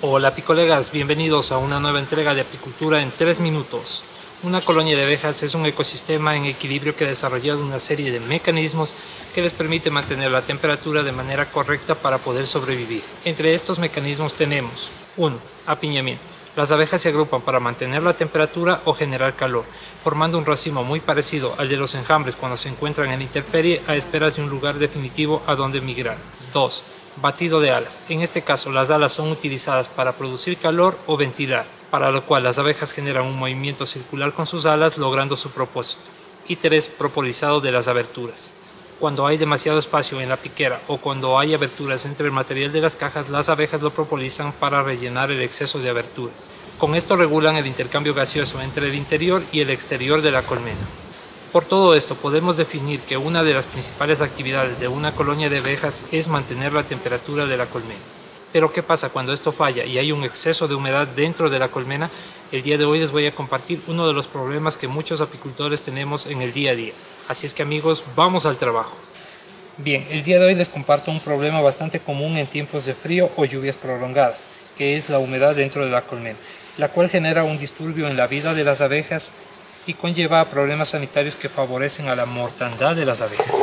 Hola apicolegas, bienvenidos a una nueva entrega de Apicultura en 3 minutos. Una colonia de abejas es un ecosistema en equilibrio que ha desarrollado una serie de mecanismos que les permite mantener la temperatura de manera correcta para poder sobrevivir. Entre estos mecanismos tenemos 1. Apiñamiento. Las abejas se agrupan para mantener la temperatura o generar calor, formando un racimo muy parecido al de los enjambres cuando se encuentran en la intemperie a esperas de un lugar definitivo a donde migrar. 2. Batido de alas. En este caso, las alas son utilizadas para producir calor o ventilar, para lo cual las abejas generan un movimiento circular con sus alas logrando su propósito. Y 3. Propolizado de las aberturas. Cuando hay demasiado espacio en la piquera o cuando hay aberturas entre el material de las cajas, las abejas lo propolizan para rellenar el exceso de aberturas. Con esto regulan el intercambio gaseoso entre el interior y el exterior de la colmena. Por todo esto podemos definir que una de las principales actividades de una colonia de abejas es mantener la temperatura de la colmena. Pero ¿qué pasa cuando esto falla y hay un exceso de humedad dentro de la colmena? El día de hoy les voy a compartir uno de los problemas que muchos apicultores tenemos en el día a día. Así es que amigos, vamos al trabajo. Bien, el día de hoy les comparto un problema bastante común en tiempos de frío o lluvias prolongadas, que es la humedad dentro de la colmena, la cual genera un disturbio en la vida de las abejas y conlleva a problemas sanitarios que favorecen a la mortandad de las abejas.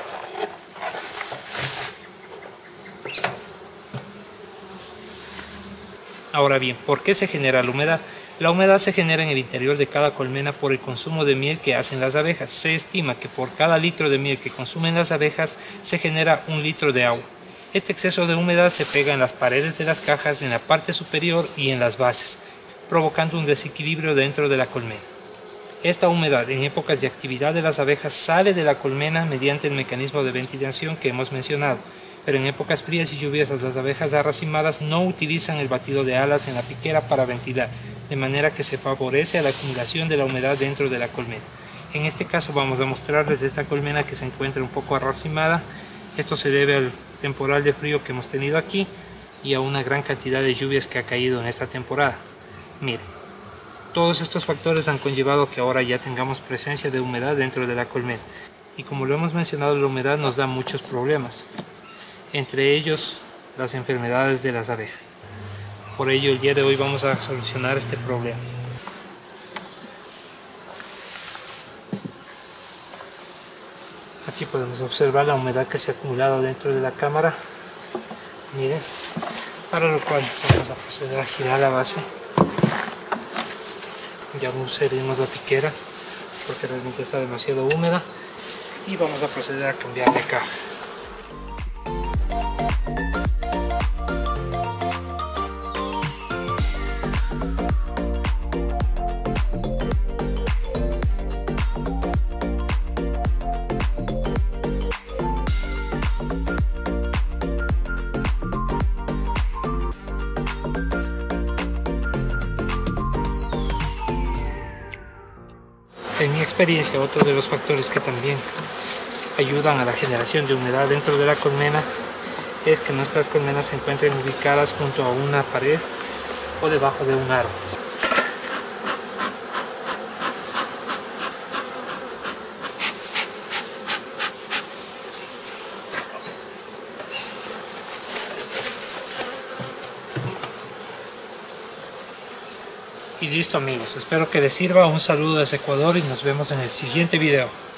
Ahora bien, ¿por qué se genera la humedad? La humedad se genera en el interior de cada colmena por el consumo de miel que hacen las abejas. Se estima que por cada litro de miel que consumen las abejas se genera 1 litro de agua. Este exceso de humedad se pega en las paredes de las cajas, en la parte superior y en las bases, provocando un desequilibrio dentro de la colmena. Esta humedad en épocas de actividad de las abejas sale de la colmena mediante el mecanismo de ventilación que hemos mencionado, pero en épocas frías y lluviosas las abejas arracimadas no utilizan el batido de alas en la piquera para ventilar, de manera que se favorece a la acumulación de la humedad dentro de la colmena. En este caso vamos a mostrarles esta colmena que se encuentra un poco arracimada. Esto se debe al temporal de frío que hemos tenido aquí y a una gran cantidad de lluvias que ha caído en esta temporada. Miren. Todos estos factores han conllevado que ahora ya tengamos presencia de humedad dentro de la colmena. Y como lo hemos mencionado, la humedad nos da muchos problemas, entre ellos las enfermedades de las abejas. Por ello, el día de hoy vamos a solucionar este problema. Aquí podemos observar la humedad que se ha acumulado dentro de la cámara. Miren, para lo cual vamos a proceder a girar la base. Ya usaremos la piquera porque realmente está demasiado húmeda y vamos a proceder a cambiar de caja. En mi experiencia, otro de los factores que también ayudan a la generación de humedad dentro de la colmena es que nuestras colmenas se encuentren ubicadas junto a una pared o debajo de un árbol. Y listo amigos, espero que les sirva. Un saludo desde Ecuador y nos vemos en el siguiente video.